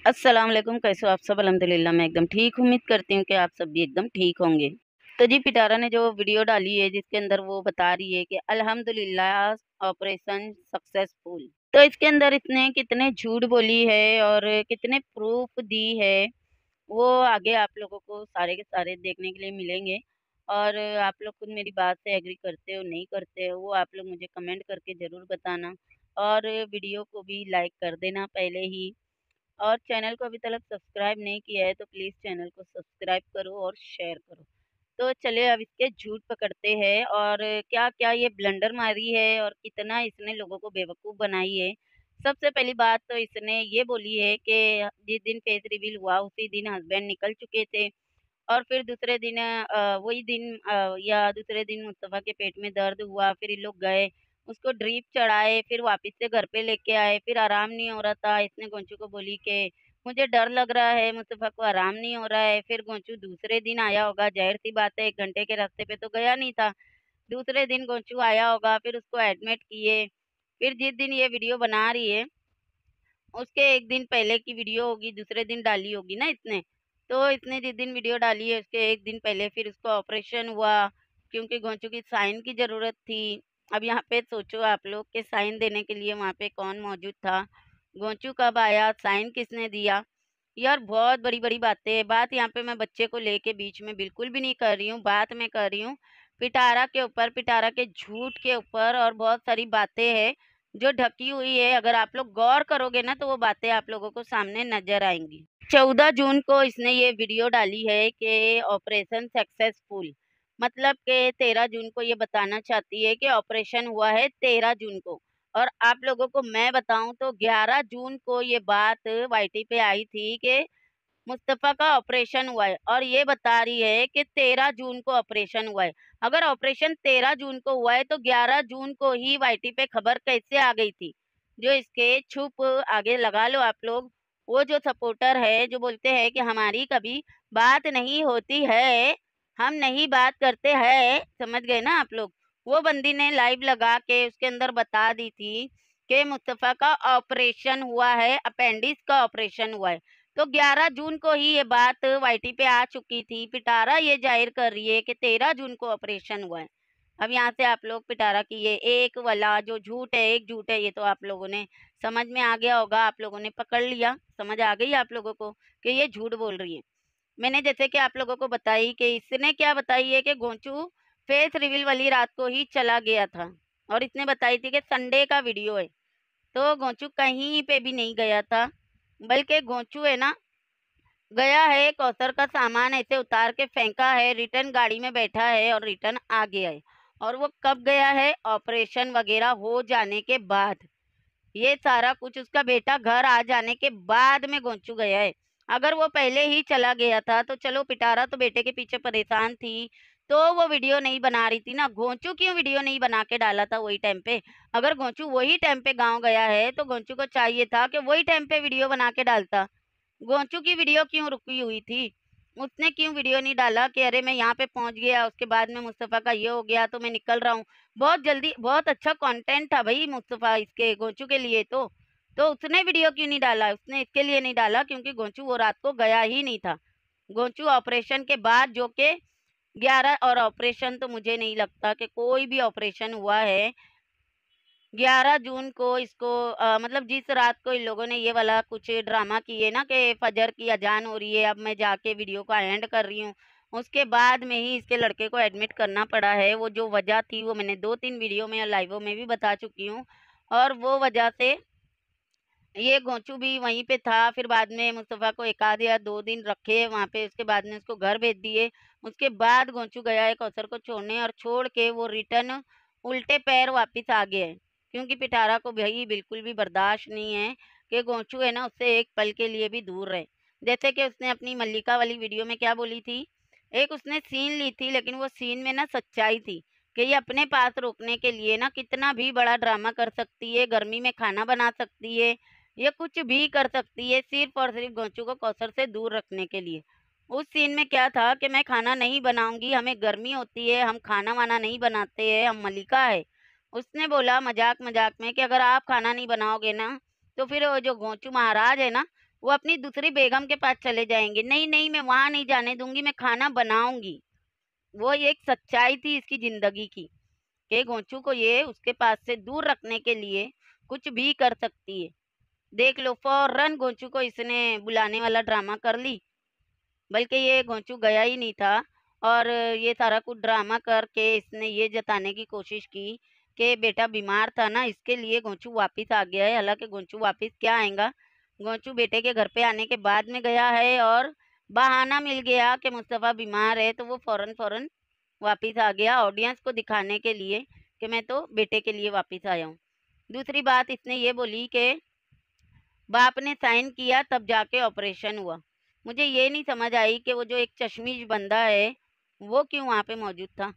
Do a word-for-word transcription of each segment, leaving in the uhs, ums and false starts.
अस्सलाम वालेकुम, कैसे हो आप सब? अल्हम्दुलिल्लाह मैं एकदम ठीक हूँ। उम्मीद करती हूँ कि आप सब भी एकदम ठीक होंगे। तो जी पिटारा ने जो वीडियो डाली है जिसके अंदर वो बता रही है कि अल्हम्दुलिल्लाह ऑपरेशन सक्सेसफुल। तो इसके अंदर इसने कितने झूठ बोली है और कितने प्रूफ दी है, वो आगे आप लोगों को सारे के सारे देखने के लिए मिलेंगे। और आप लोग खुद मेरी बात से एग्री करते हो, नहीं करते हो, वो आप लोग मुझे कमेंट करके ज़रूर बताना। और वीडियो को भी लाइक कर देना पहले ही। और चैनल को अभी तक सब्सक्राइब नहीं किया है तो प्लीज़ चैनल को सब्सक्राइब करो और शेयर करो। तो चलिए अब इसके झूठ पकड़ते हैं और क्या-क्या ये ब्लंडर मारी है और कितना इसने लोगों को बेवकूफ़ बनाई है। सबसे पहली बात तो इसने ये बोली है कि जिस दिन फेस रिवील हुआ उसी दिन हस्बैंड निकल चुके थे। और फिर दूसरे दिन अ, वही दिन अ, या दूसरे दिन मुस्तफ़ा के पेट में दर्द हुआ, फिर ये लोग गए, उसको ड्रिप चढ़ाए, फिर वापस से घर पे लेके आए, फिर आराम नहीं हो रहा था। इसने गोंचू को बोली कि मुझे डर लग रहा है, मुस्तफ़ा को आराम नहीं हो रहा है। फिर गोंचू दूसरे दिन आया होगा, ज़ाहिर-सी बात है एक घंटे के रास्ते पे तो गया नहीं था। दूसरे दिन गोंचू आया होगा, फिर उसको एडमिट किए। फिर जिस दिन ये वीडियो बना रही है उसके एक दिन पहले की वीडियो होगी, दूसरे दिन डाली होगी ना इसने। तो इसने जिस दिन वीडियो डाली है उसके एक दिन पहले फिर उसको ऑपरेशन हुआ, क्योंकि गोंचू की साइन की ज़रूरत थी। अब यहाँ पे सोचो आप लोग कि साइन देने के लिए वहाँ पे कौन मौजूद था? गोंचू कब आया? साइन किसने दिया? यार बहुत बड़ी-बड़ी बातें हैं। बात यहाँ पे मैं बच्चे को लेके बीच में बिल्कुल भी नहीं कर रही हूँ, बात मैं कर रही हूँ पिटारा के ऊपर, पिटारा के झूठ के ऊपर और बहुत सारी बातें हैं जो ढकी हुई है। अगर आप लोग गौर करोगे ना तो वो बातें आप लोगों को सामने नज़र आएँगी। चौदह जून को इसने ये वीडियो डाली है कि ऑपरेशन सक्सेसफुल, मतलब कि तेरह जून को ये बताना चाहती है कि ऑपरेशन हुआ है तेरह जून को। और आप लोगों को मैं बताऊँ तो ग्यारह जून को ये बात वाईटी पे आई थी कि मुस्तफ़ा का ऑपरेशन हुआ है और ये बता रही है कि तेरह जून को ऑपरेशन हुआ है। अगर ऑपरेशन तेरह जून को हुआ है तो ग्यारह जून को ही वाईटी पे खबर कैसे आ गई थी? जो इसके छुप आगे लगा लो आप लोग, वो जो सपोर्टर है जो बोलते हैं कि हमारी कभी बात नहीं होती है, हम नहीं बात करते हैं, समझ गए ना आप लोग? वो बंदी ने लाइव लगा के उसके अंदर बता दी थी कि मुस्तफ़ा का ऑपरेशन हुआ है, अपेंडिक्स का ऑपरेशन हुआ है। तो ग्यारह जून को ही ये बात वाईटी पे आ चुकी थी। पिटारा ये ज़ाहिर कर रही है कि तेरह जून को ऑपरेशन हुआ है। अब यहाँ से आप लोग पिटारा की ये एक वाला जो झूठ है, एक झूठ है, ये तो आप लोगों ने समझ में आ गया होगा, आप लोगों ने पकड़ लिया, समझ आ गई आप लोगों को कि ये झूठ बोल रही है। मैंने जैसे कि आप लोगों को बताई कि इसने क्या बताई है कि गोंचू फेस रिवील वाली रात को ही चला गया था और इसने बताई थी कि संडे का वीडियो है। तो गोंचू कहीं पे भी नहीं गया था, बल्कि गोंचू है ना गया है, कौसर का सामान ऐसे उतार के फेंका है, रिटर्न गाड़ी में बैठा है और रिटर्न आ गया है। और वो कब गया है? ऑपरेशन वगैरह हो जाने के बाद। ये सारा कुछ उसका बेटा घर आ जाने के बाद में गोंचू गया है। अगर वो पहले ही चला गया था तो चलो पिटारा तो बेटे के पीछे परेशान थी, तो वो वीडियो नहीं बना रही थी ना। गोंचू क्यों वीडियो नहीं बना के डाला था वही टाइम पे? अगर गोंचू वही टाइम पे गाँव गया है तो गोंचू को चाहिए था कि वही टाइम पे वीडियो बना के डालता। गोंचू की वीडियो क्यों रुकी हुई थी? उसने क्यों वीडियो नहीं डाला कि अरे मैं यहाँ पे पहुँच गया, उसके बाद में मुस्तफ़ा का ये हो गया तो मैं निकल रहा हूँ। बहुत जल्दी बहुत अच्छा कंटेंट था भई मुस्तफ़ा इसके गोंचू के लिए तो। तो उसने वीडियो क्यों नहीं डाला? उसने इसके लिए नहीं डाला क्योंकि गोंचू वो रात को गया ही नहीं था। गोंचू ऑपरेशन के बाद जो कि ग्यारह और ऑपरेशन तो मुझे नहीं लगता कि कोई भी ऑपरेशन हुआ है। ग्यारह जून को इसको अ, मतलब जिस रात को इन लोगों ने ये वाला कुछ ड्रामा किए ना कि फजर की अजान हो रही है, अब मैं जाके वीडियो का एंड कर रही हूँ, उसके बाद में ही इसके लड़के को एडमिट करना पड़ा है। वो जो वजह थी वो मैंने दो तीन वीडियो में और लाइवों में भी बता चुकी हूँ। और वो वजह से ये गोंचू भी वहीं पे था, फिर बाद में मुस्तफ़ा को एक आध या दो दिन रखे वहाँ पे, उसके बाद में उसको घर भेज दिए। उसके बाद गोंचू गया है कौसर को छोड़ने और छोड़ के वो रिटर्न उल्टे पैर वापस आ गया है। क्योंकि पिटारा को भई बिल्कुल भी बर्दाश्त नहीं है कि गोंचू है ना उससे एक पल के लिए भी दूर रहे। जैसे कि उसने अपनी मल्लिका वाली वीडियो में क्या बोली थी? एक उसने सीन ली थी लेकिन वो सीन में ना सच्चाई थी कि ये अपने पास रोकने के लिए ना कितना भी बड़ा ड्रामा कर सकती है, गर्मी में खाना बना सकती है, ये कुछ भी कर सकती है सिर्फ़ और सिर्फ़ गोंचू को कौसर से दूर रखने के लिए। उस सीन में क्या था कि मैं खाना नहीं बनाऊँगी, हमें गर्मी होती है, हम खाना-वाना नहीं बनाते हैं, हम मल्लिका है। उसने बोला मज़ाक-मज़ाक में कि अगर आप खाना नहीं बनाओगे ना, तो फिर वो जो गोंचू महाराज है ना, वो अपनी दूसरी बेगम के पास चले जाएँगे। नहीं, नहीं मैं वहाँ नहीं जाने दूँगी, मैं खाना बनाऊँगी। वो एक सच्चाई थी इसकी ज़िंदगी की, कि गोंचू को ये उसके पास से दूर रखने के लिए कुछ भी कर सकती है। देख लो फ़ौरन गोंचू को इसने बुलाने वाला ड्रामा कर ली, बल्कि ये गोंचू गया ही नहीं था और ये सारा कुछ ड्रामा करके इसने ये जताने की कोशिश की कि बेटा बीमार था ना, इसके लिए गोंचू वापिस आ गया है। हालाँकि गोंचू वापिस क्या आएगा, गोंचू बेटे के घर पे आने के बाद में गया है और बहाना मिल गया कि मुस्तफ़ा बीमार है, तो वो फ़ौरन-फ़ौरन वापिस आ गया ऑडियंस को दिखाने के लिए कि मैं तो बेटे के लिए वापिस आया हूँ। दूसरी बात इसने ये बोली कि बाप ने साइन किया तब जाके ऑपरेशन हुआ। मुझे ये नहीं समझ आई कि वो जो एक चश्मिश बंदा है, वो क्यों वहाँ पे मौजूद था?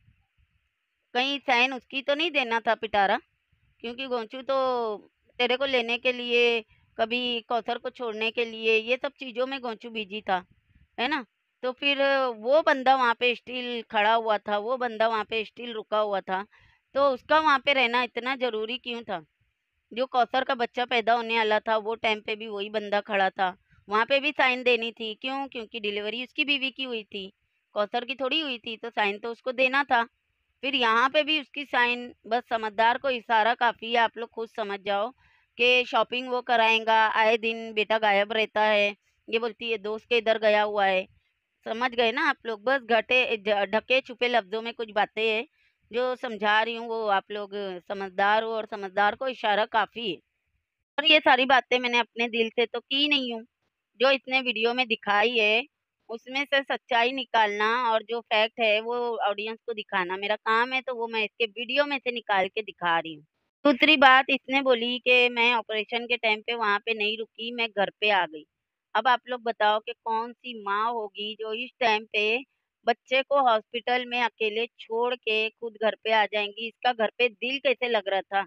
कहीं साइन उसकी तो नहीं देना था पिटारा? क्योंकि गोंचू तो तेरे को लेने के लिए, कभी कौसर को छोड़ने के लिए, ये सब चीज़ों में गोंचू बिज़ी था, है ना? तो फिर वो बंदा वहाँ पे स्टिल खड़ा हुआ था, वो बंदा वहाँ पे स्टिल रुका हुआ था, तो उसका वहाँ पे रहना इतना ज़रूरी क्यों था? जो कौसर का बच्चा पैदा होने वाला था, वो टाइम पे भी वही बंदा खड़ा था। वहाँ पे भी साइन देनी थी, क्यों? क्योंकि डिलीवरी उसकी बीवी की हुई थी, कौसर की थोड़ी हुई थी, तो साइन तो उसको देना था। फिर यहाँ पे भी उसकी साइन, बस समझदार को इशारा काफ़ी है, आप लोग खुद समझ जाओ कि शॉपिंग वो कराएँगा, आए दिन बेटा गायब रहता है, ये बोलती है दोस्त के इधर गया हुआ है। समझ गए ना आप लोग? बस घटे ज ढके-छुपे लफ्ज़ों में कुछ बातें हैं, जो समझा रही हूँ वो आप लोग समझदार हो और समझदार को इशारा काफ़ी है। और ये सारी बातें मैंने अपने दिल से तो की नहीं हूँ, जो इसने वीडियो में दिखाई है, उसमें से सच्चाई निकालना और जो फैक्ट है वो ऑडियंस को दिखाना मेरा काम है, तो वो मैं इसके वीडियो में से निकाल के दिखा रही हूँ। दूसरी बात इसने बोली कि मैं ऑपरेशन के टाइम पे वहाँ पे नहीं रुकी, मैं घर पे आ गई। अब आप लोग बताओ कि कौन-सी माँ होगी जो इस टाइम पे बच्चे को हॉस्पिटल में अकेले छोड़ के खुद घर पे आ जाएँगी? इसका घर पे दिल कैसे लग रहा था?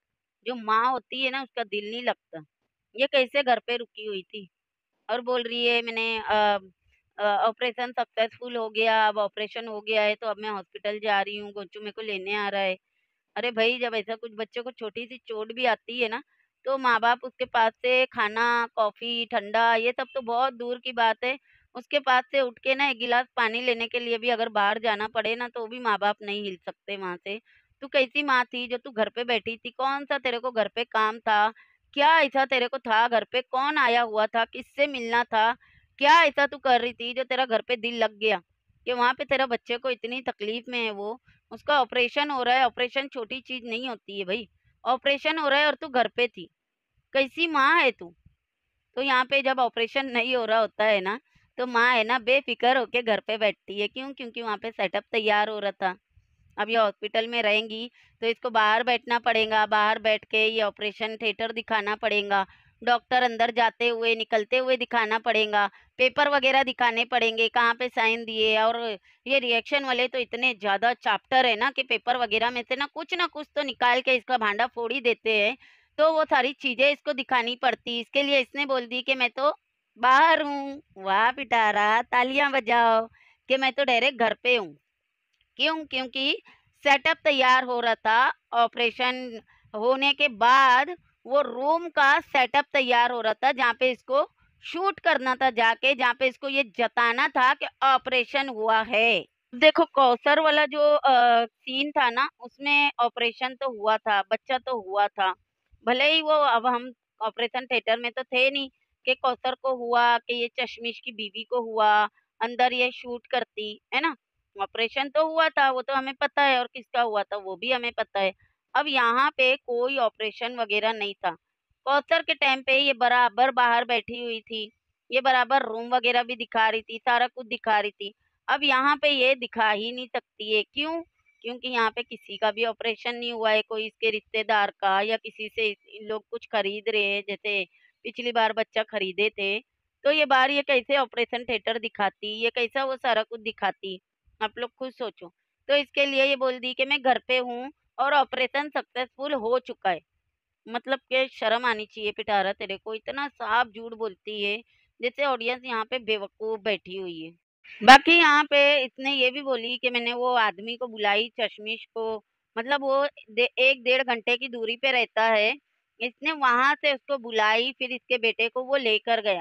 जो माँ होती है ना उसका दिल नहीं लगता। ये कैसे घर पे रुकी हुई थी? और बोल रही है मैंने अ अ, ऑपरेशन सक्सेसफुल हो गया, अब ऑपरेशन हो गया है तो अब मैं हॉस्पिटल जा रही हूँ, गोचू मेरे को लेने आ रहा है। अरे भई, जब ऐसा कुछ बच्चे को छोटी-सी चोट भी आती है ना, तो माँ-बाप उसके पास से खाना, कॉफ़ी, ठंडा ये सब तो बहुत दूर की बात है। उसके पास से उठ के ना एक गिलास पानी लेने के लिए भी अगर बाहर जाना पड़े ना, तो भी माँ-बाप नहीं हिल सकते वहाँ से। तू कैसी माँ थी जो तू घर पे बैठी थी? कौन-सा तेरे को घर पे काम था? क्या ऐसा तेरे को था घर पे? कौन आया हुआ था? किससे मिलना था? क्या ऐसा तू कर रही थी जो तेरा घर पे दिल लग गया? कि वहाँ पे तेरा बच्चे को इतनी तकलीफ़ में है वो, उसका ऑपरेशन हो रहा है, ऑपरेशन छोटी चीज़ नहीं होती है भई। ऑपरेशन हो रहा है और तू घर पे थी। कैसी माँ है तू? तो यहाँ पे जब ऑपरेशन नहीं हो रहा होता है ना, तो माँ है ना बेफ़िक्र होके घर पे बैठती है। क्यों? क्योंकि वहाँ पे सेटअप तैयार हो रहा था। अब ये हॉस्पिटल में रहेंगी, तो इसको बाहर बैठना पड़ेगा, बाहर बैठ के ये ऑपरेशन थिएटर दिखाना पड़ेगा, डॉक्टर अंदर जाते हुए, निकलते हुए दिखाना पड़ेगा, पेपर वगैरह दिखाने पड़ेंगे, कहाँ पे साइन दिए। और ये रिएक्शन वाले तो इतने ज़्यादा चैप्टर है ना कि पेपर वगैरह में से ना कुछ ना कुछ तो निकाल के इसका भांडा फोड़ ही देते हैं, तो वो सारी चीज़ें इसको दिखानी पड़ती। इसके लिए इसने बोल दी कि मैं तो बाहर हूँ। वाह पिटारा! तालियाँ बजाओ कि मैं तो डायरेक्ट घर पे हूँ। क्यों? क्योंकि सेटअप तैयार हो रहा था, ऑपरेशन होने के बाद वो रूम का सेटअप तैयार हो रहा था, जहाँ पे इसको शूट करना था जाके, जहाँ पे इसको ये जताना था कि ऑपरेशन हुआ है। देखो कौसर वाला जो अ, सीन था ना, उसमें ऑपरेशन तो हुआ था, बच्चा तो हुआ था। भले ही वो, अब हम ऑपरेशन थिएटर में तो थे नहीं कि कौसर को हुआ, कि ये चश्मिश की बीवी को हुआ, अंदर ये शूट करती, है ना? ऑपरेशन तो हुआ था, वो तो हमें पता है, और किसका हुआ था वो भी हमें पता है। अब यहाँ पे कोई ऑपरेशन वगैरह नहीं था। कौसर के टाइम पे ये बराबर बाहर बैठी हुई थी, ये बराबर रूम वगैरह भी दिखा रही थी, सारा कुछ दिखा रही थी। अब यहाँ पे ये दिखा ही नहीं सकती है, क्यों? क्योंकि यहाँ पे किसी का भी ऑपरेशन नहीं हुआ है, कोई इसके रिश्तेदार का या किसी से इन लोग कुछ खरीद रहे हैं, जैसे पिछली बार बच्चा खरीदे थे, तो ये बार ये कैसे ऑपरेशन थिएटर दिखाती, ये कैसा वो सारा कुछ दिखाती? आप लोग खुद सोचो। तो इसके लिए ये बोल दी कि मैं घर पे हूँ और ऑपरेशन सक्सेसफुल हो चुका है। मतलब कि शर्म आनी चाहिए पिटारा तेरे को, इतना साफ झूठ बोलती है, जैसे ऑडियंस यहाँ पे बेवकूफ़ बैठी हुई है। बाकी यहाँ पे इसने ये भी बोली कि मैंने वो आदमी को बुलाई चश्मिश को, मतलब वो दे, एक डेढ़ घंटे की दूरी पे रहता है। इसने वहां से उसको बुलाई, फिर इसके बेटे को वो लेकर गया।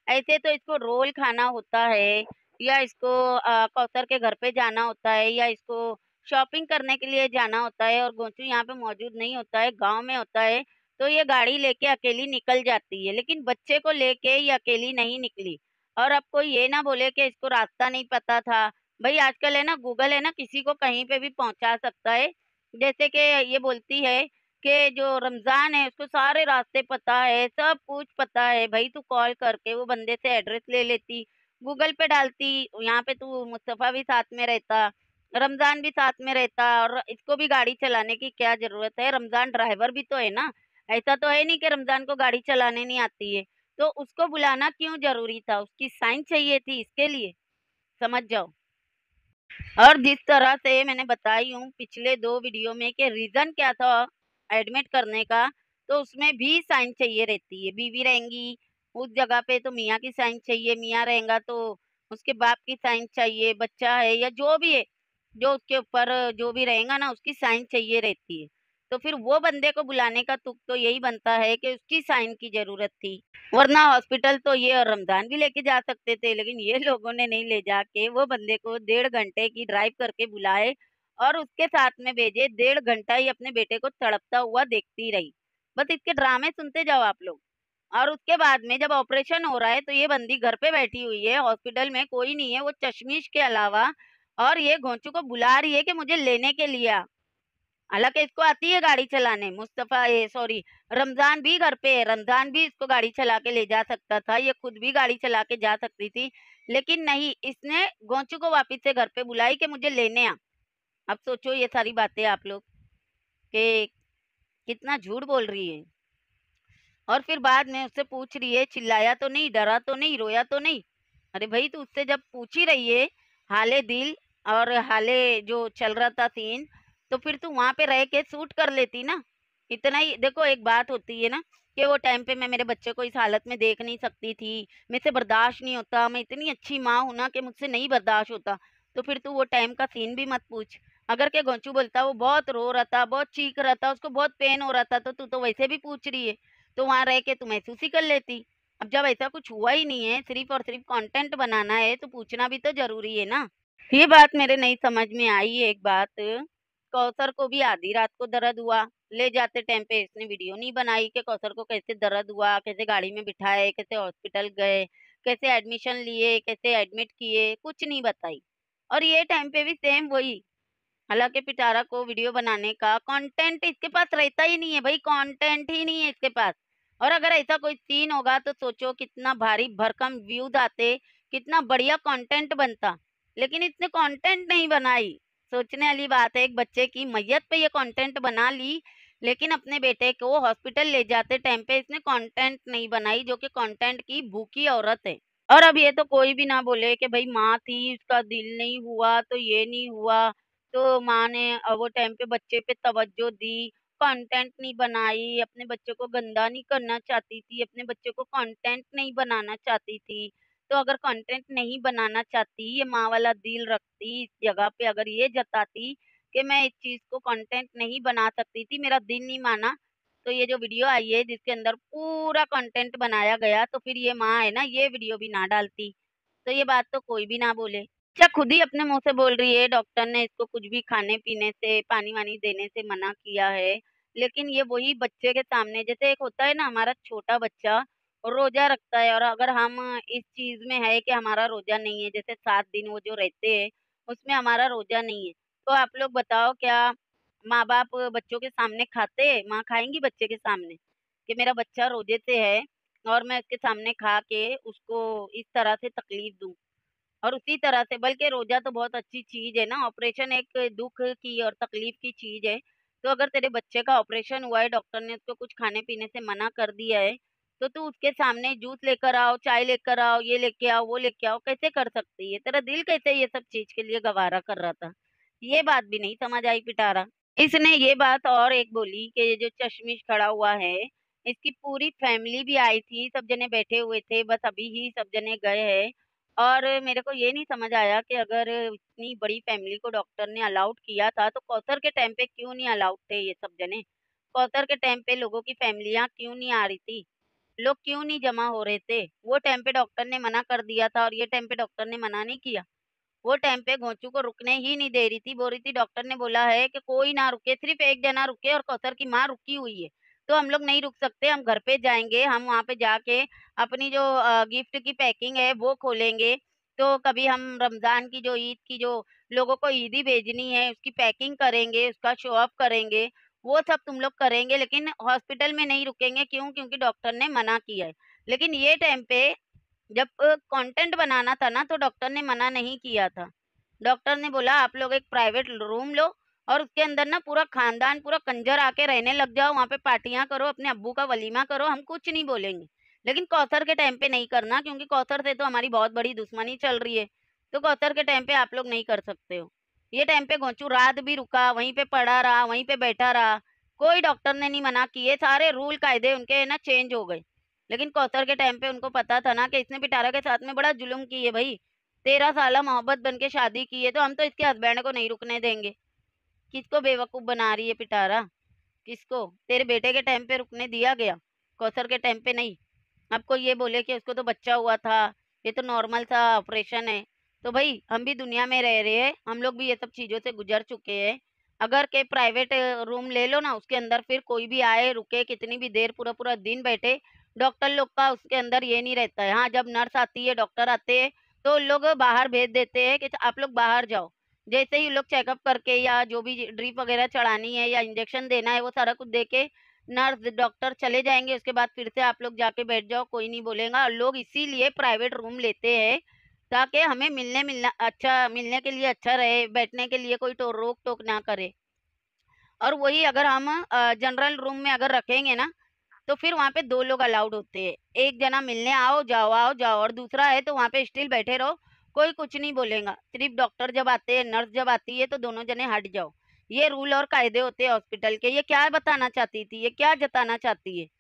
ऐसे तो इसको रोल खाना होता है या इसको अ, कौसर के घर पे जाना होता है या इसको शॉपिंग करने के लिए जाना होता है और गोचू यहाँ पे मौजूद नहीं होता है, गाँव में होता है, तो ये गाड़ी लेके अकेली निकल जाती है। लेकिन बच्चे को लेके ये अकेली नहीं निकली। और अब कोई ये ना बोले कि इसको रास्ता नहीं पता था। भई आजकल है ना गूगल है ना किसी को कहीं पे भी पहुँचा सकता है। जैसे कि ये बोलती है कि जो रमज़ान है उसको सारे रास्ते पता है, सब कुछ पता है। भई तू कॉल करके वो बंदे से एड्रेस ले लेती, गूगल पे डालती, यहाँ पे तू मुस्तफ़ा भी साथ में रहता, रमज़ान भी साथ में रहता और इसको भी गाड़ी चलाने की क्या ज़रूरत है? रमज़ान ड्राइवर भी तो है ना। ऐसा तो है नहीं कि रमज़ान को गाड़ी चलाने नहीं आती है। तो उसको बुलाना क्यों ज़रूरी था? उसकी साइन चाहिए थी इसके लिए, समझ जाओ। और जिस तरह से मैंने बताई हूँ पिछले दो वीडियो में कि रीज़न क्या था एडमिट करने का, तो उसमें भी साइन चाहिए रहती है। बीवी रहेंगी उस जगह पे तो मियाँ की साइन चाहिए, मियाँ रहेगा तो उसके बाप की साइन चाहिए, बच्चा है या जो भी है, जो उसके ऊपर जो भी रहेगा ना उसकी साइन चाहिए रहती है। तो फिर वो बंदे को बुलाने का तुक तो यही बनता है कि उसकी साइन की ज़रूरत थी। वरना हॉस्पिटल तो ये और रमज़ान भी लेके जा सकते थे, लेकिन ये लोगों ने नहीं ले जाके वो बंदे को डेढ़ घंटे की ड्राइव करके बुलाए और उसके साथ में भेजे। डेढ़ घंटा ही अपने बेटे को तड़पता हुआ देखती रही। बस इसके ड्रामे सुनते जाओ आप लोग। और उसके बाद में जब ऑपरेशन हो रहा है तो ये बंदी घर पे बैठी हुई है, हॉस्पिटल में कोई नहीं है, वो चश्मिश के अलावा और ये घोंचू को बुला रही है कि मुझे लेने के लिए आ। हालाँकि इसको आती है गाड़ी चलाने, मुस्तफ़ा ये सॉरी रमज़ान भी घर पे है, रमज़ान भी इसको गाड़ी चला के ले जा सकता था, ये खुद भी गाड़ी चला के जा सकती थी, लेकिन नहीं, इसने गोंचू को वापिस से घर पे बुलाई कि मुझे लेने आ। अब सोचो ये सारी बातें आप लोग कि कितना झूठ बोल रही है। और फिर बाद में उससे पूछ रही है, चिल्लाया तो नहीं, डरा तो नहीं, रोया तो नहीं? अरे भई तू उससे जब पूछ ही रही है, हाले दिल और हाले जो चल रहा था सीन, तो फिर तू वहाँ पे रह के शूट कर लेती ना। इतना ही देखो एक बात होती है ना कि वो टाइम पे मैं मेरे बच्चे को इस हालत में देख नहीं सकती थी, मेरे से बर्दाश्त नहीं होता, मैं इतनी अच्छी माँ हूँ ना कि मुझसे नहीं बर्दाश्त होता। तो फिर तू वो टाइम का सीन भी मत पूछ। अगर के गोंचू बोलता वो बहुत रो रहा था, बहुत चीख रहा था, उसको बहुत पेन हो रहा था, तो तू तो वैसे भी पूछ रही है। तो वहाँ रह के तू महसूस ही कर लेती। अब जब ऐसा कुछ हुआ ही नहीं है, सिर्फ़ और सिर्फ़ कंटेंट बनाना है, तो पूछना भी तो ज़रूरी है ना। ये बात मेरे नहीं समझ में आई एक बात, कौसर को भी आधी रात को दर्द हुआ, ले जाते टाइम पे इसने वीडियो नहीं बनाई कि कौसर को कैसे दर्द हुआ, कैसे गाड़ी में बिठाए, कैसे हॉस्पिटल गए, कैसे एडमिशन लिए, कैसे एडमिट किए, कुछ नहीं बताई। और ये टाइम पे भी सेम वही, हालाँकि पिटारा को वीडियो बनाने का कंटेंट इसके पास रहता ही नहीं है भाई, कंटेंट ही नहीं है इसके पास। और अगर ऐसा कोई सीन होगा तो सोचो कितना भारी भरकम व्यूज़ आते, कितना बढ़िया कंटेंट बनता। लेकिन इसने कंटेंट नहीं बनाई। सोचने वाली बात है, एक बच्चे की मय्यत पे ये कंटेंट बना ली, लेकिन अपने बेटे को हॉस्पिटल ले जाते टाइम पे इसने कंटेंट नहीं बनाई, जो कि कंटेंट की भूखी औरत है। और अब ये तो कोई भी ना बोले कि भई माँ थी, उसका दिल नहीं हुआ, तो ये नहीं हुआ, तो माँ ने अ, वो टाइम पे बच्चे पे तवज्जो दी, कंटेंट नहीं बनाई, अपने बच्चे को गंदा नहीं करना चाहती थी, अपने बच्चे को कंटेंट नहीं बनाना चाहती थी। तो अगर कंटेंट नहीं बनाना चाहती, ये माँ वाला दिल रखती, इस जगह पे अगर ये जताती कि मैं इस चीज़ को कंटेंट नहीं बना सकती थी, मेरा दिल नहीं माना, तो ये जो वीडियो आई है जिसके अंदर पूरा कंटेंट बनाया गया, तो फिर ये माँ है ना, ये वीडियो भी ना डालती। तो ये बात तो कोई भी ना बोले। अच्छा खुद ही अपने मुँह से बोल रही है डॉक्टर ने इसको कुछ भी खाने-पीने से, पानी-वानी देने से मना किया है। लेकिन ये वही बच्चे के सामने जैसे एक होता है ना हमारा छोटा बच्चा रोज़ा रखता है और अगर हम इस चीज़ में है कि हमारा रोज़ा नहीं है, जैसे सात दिन वो जो रहते हैं, उसमें हमारा रोज़ा नहीं है। तो आप लोग बताओ क्या माँ-बाप बच्चों के सामने खाते हैं? माँ खाएँगी बच्चे के सामने कि मेरा बच्चा रोज़े से है और मैं उसके सामने खा के उसको इस तरह से तकलीफ़ दूँ? और उसी तरह से बल्कि रोज़ा तो बहुत अच्छी चीज़ है ना, ऑपरेशन एक दुःख की और तकलीफ़ की चीज़ है। तो अगर तेरे बच्चे का ऑपरेशन हुआ है, डॉक्टर ने उसको कुछ खाने-पीने से मना कर दिया है, तो तू उसके सामने जूस लेकर आओ, चाय लेकर आओ, ये लेके आओ, वो लेके आओ, कैसे कर सकती है? तेरा दिल कैसे ये सब चीज़ के लिए गवारा कर रहा था? ये बात भी नहीं समझ आई पिटारा। इसने ये बात और एक बोली कि ये जो चश्मिश खड़ा हुआ है, इसकी पूरी फैमिली भी आई थी, सब जने बैठे हुए थे, बस अभी ही सब जने गए हैं। और मेरे को ये नहीं समझ आया कि अगर इतनी बड़ी फैमिली को डॉक्टर ने अलाउड किया था, तो कौसर के टाइम पे क्यों नहीं अलाउड थे ये सब जने? कौसर के टाइम पे लोगों की फैमिलियाँ क्यों नहीं आ रही थी? लोग क्यों नहीं जमा हो रहे थे? वो टाइम पे डॉक्टर ने मना कर दिया था और ये टाइम पे डॉक्टर ने मना नहीं किया। वो टाइम पे घोंचू को रुकने ही नहीं दे रही थी, बोल रही थी डॉक्टर ने बोला है कि कोई ना रुके, सिर्फ़ एक जना रुके और कौसर की माँ रुकी हुई है। तो हम लोग नहीं रुक सकते, हम घर पे जाएँगे, हम वहाँ पे जाके अपनी जो अ, गिफ्ट की पैकिंग है वो खोलेंगे। तो कभी हम रमज़ान की जो ईद की जो लोगों को ईदी भेजनी है उसकी पैकिंग करेंगे, उसका शो ऑफ करेंगे, वो सब तुम लोग करेंगे लेकिन हॉस्पिटल में नहीं रुकेंगे क्यों? क्योंकि डॉक्टर ने मना किया है। लेकिन ये टाइम पे जब अ, कंटेंट बनाना था ना तो डॉक्टर ने मना नहीं किया था। डॉक्टर ने बोला आप लोग एक प्राइवेट रूम लो और उसके अंदर ना पूरा खानदान पूरा कंजर आके रहने लग जाओ, वहाँ पे पार्टियाँ करो, अपने अब्बू का वलीमा करो, हम कुछ नहीं बोलेंगे। लेकिन कौसर के टाइम पे नहीं करना क्योंकि कौसर से तो हमारी बहुत बड़ी दुश्मनी चल रही है। तो कौसर के टाइम पे आप लोग नहीं कर सकते हो। ये टाइम पे गोचू रात भी रुका, वहीं पे पड़ा रहा, वहीं पे बैठा रहा। कोई डॉक्टर ने नहीं मना किए, सारे रूल कायदे उनके ना चेंज हो गए। लेकिन कौसर के टाइम पे उनको पता था ना कि इसने पिटारा के साथ में बड़ा जुल्म की है भई। तेरह साला मोहब्बत बन के शादी की है, तो हम तो इसके हस्बैंड को नहीं रुकने देंगे। किसको बेवकूफ़ बना रही है पिटारा? किसको? तेरे बेटे के टाइम पे रुकने दिया गया, कौसर के टाइम पे नहीं। अब कोई ये बोले कि उसको तो बच्चा हुआ था, ये तो नॉर्मल सा ऑपरेशन है। तो भई हम भी दुनिया में रह रहे हैं, हम लोग भी ये सब चीज़ों से गुज़र चुके हैं। अगर के प्राइवेट रूम ले लो ना, उसके अंदर फिर कोई भी आए, रुके, कितनी भी देर पूरा-पूरा दिन बैठे, डॉक्टर लोग का उसके अंदर ये नहीं रहता है। हाँ, जब नर्स आती है, डॉक्टर आते हैं, तो लोग बाहर भेज देते हैं कि आप लोग बाहर जाओ। जैसे ही लोग चेकअप करके या जो भी ड्रिप वगैरह चढ़ानी है या इंजेक्शन देना है, वो सारा कुछ दे के नर्स, डॉक्टर चले जाएँगे, उसके बाद फिर से आप लोग जाके बैठ जाओ, कोई नहीं बोलेगा और लोग इसीलिए प्राइवेट रूम लेते हैं, ताकि हमें मिलने मिलना अच्छा मिलने के लिए अच्छा रहे, बैठने के लिए कोई टो रोक-टोक ना करे। और वही अगर हम अ, जनरल रूम में अगर रखेंगे ना, तो फिर वहाँ पे दो लोग अलाउड होते हैं। एक जना मिलने आओ, जाओ, आओ, जाओ और दूसरा है तो वहाँ पे स्टिल बैठे रहो, कोई कुछ नहीं बोलेगा। सिर्फ़ डॉक्टर जब आते हैं, नर्स जब आती है तो दोनों जने हट जाओ। ये रूल और कायदे होते हैं हॉस्पिटल के। ये क्या बताना चाहती थी? ये क्या जताना चाहती है?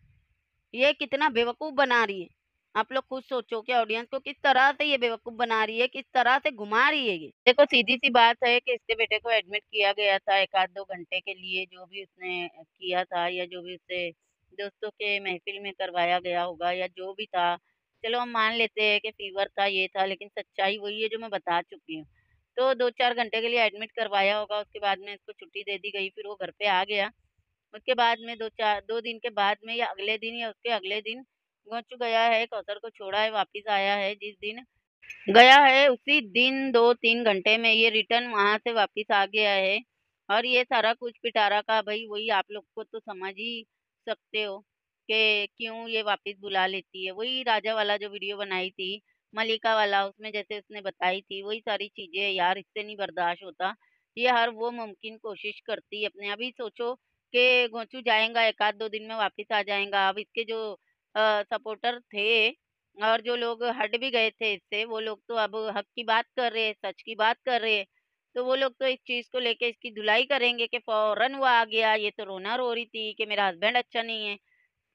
ये कितना बेवकूफ़ बना रही है। आप लोग खुद सोचो कि ऑडियंस को किस तरह से ये बेवकूफ़ बना रही है, किस तरह से घुमा रही है ये। देखो सीधी-सी बात है कि इसके बेटे को एडमिट किया गया था एक आध दो घंटे के लिए जो भी उसने किया था या जो भी उससे दोस्तों के महफ़िल में करवाया गया होगा या जो भी था। चलो हम मान लेते हैं कि फ़ीवर था, ये था लेकिन सच्चाई वही है जो मैं बता चुकी हूँ। तो दो चार घंटे के लिए एडमिट करवाया होगा, उसके बाद में इसको छुट्टी दे दी गई, फिर वो घर पे आ गया। उसके बाद में दो चार दो दिन के बाद में या अगले दिन या उसके अगले दिन गोचू गया है, कौसर को छोड़ा है, वापिस आया है। जिस दिन गया है उसी दिन दो तीन घंटे में ये रिटर्न वहाँ से वापिस आ गया है। और ये सारा कुछ पिटारा का भई वही आप लोग को तो समझ ही सकते हो कि क्यों ये वापिस बुला लेती है। वही राजा वाला जो वीडियो बनाई थी, मलिका वाला उसमें जैसे उसने बताई थी वही सारी चीज़ें यार इससे नहीं बर्दाश्त होता। ये हर वो मुमकिन कोशिश करती है अपने अभी सोचो कि गोचू जाएगा एक आध दो दिन में वापिस आ जाएगा। अब इसके जो अ, सपोर्टर थे और जो लोग हट भी गए थे इससे, वो लोग तो अब हक की बात कर रहे हैं, सच की बात कर रहे हैं। तो वो लोग तो इस चीज़ को लेके इसकी धुलाई करेंगे कि फ़ौरन वो आ गया, ये तो रोना रो रही थी कि मेरा हस्बैंड अच्छा नहीं है।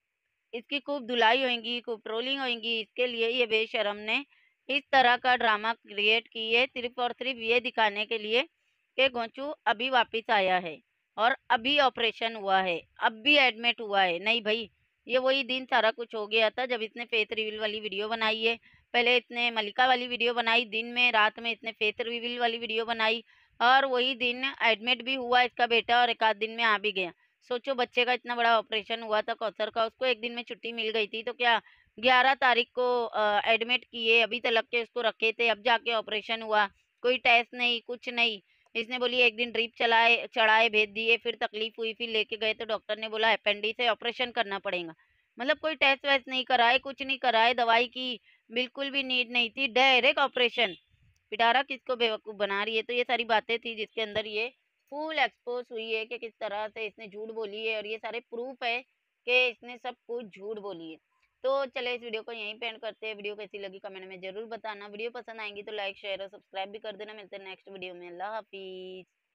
इसकी खूब धुलाई होएगी, खूब ट्रोलिंग होएगी, इसके लिए ये बेशर्म ने इस तरह का ड्रामा क्रिएट की है, सिर्फ़ और सिर्फ़ ये दिखाने के लिए कि गोचू अभी वापिस आया है और अभी ऑपरेशन हुआ है, अभी एडमिट हुआ है। नहीं भई, ये वही दिन सारा कुछ हो गया था जब इसने फेस रिवील वाली वीडियो बनाई है। पहले इसने मलिका वाली वीडियो बनाई दिन में, रात में इसने फेस रिवील वाली वीडियो बनाई और वही दिन एडमिट भी हुआ इसका बेटा और एक आध दिन में आ भी गया। सोचो बच्चे का इतना बड़ा ऑपरेशन हुआ था कौसर का, उसको एक दिन में छुट्टी मिल गई थी, तो क्या ग्यारह तारीख को अ, एडमिट किए, अभी तक के उसको रखे थे, अब जाके ऑपरेशन हुआ। कोई टेस्ट नहीं, कुछ नहीं। इसने बोली एक दिन ड्रिप चलाए चढ़ाए, भेज दिए, फिर तकलीफ हुई, फिर लेके गए तो डॉक्टर ने बोला अपेंडिक्स है, ऑपरेशन करना पड़ेगा। मतलब कोई टेस्ट वेस्ट नहीं कराए, कुछ नहीं कराए, दवाई की बिल्कुल भी नीड नहीं थी, डायरेक्ट ऑपरेशन। पिटारा किसको बेवकूफ़ बना रही है, तो ये सारी बातें थी जिसके अंदर ये फुल एक्सपोज़ हुई है कि किस तरह से इसने झूठ बोली है और ये सारे प्रूफ है कि इसने सब कुछ झूठ बोली है। तो चलिए इस वीडियो को यहीं पे एंड करते हैं। वीडियो कैसी लगी कमेंट में ज़रूर बताना। वीडियो पसंद आएँगी तो लाइक, शेयर और सब्सक्राइब भी कर देना। मिलते हैं नेक्स्ट वीडियो में। अल्लाह हाफ़िज़।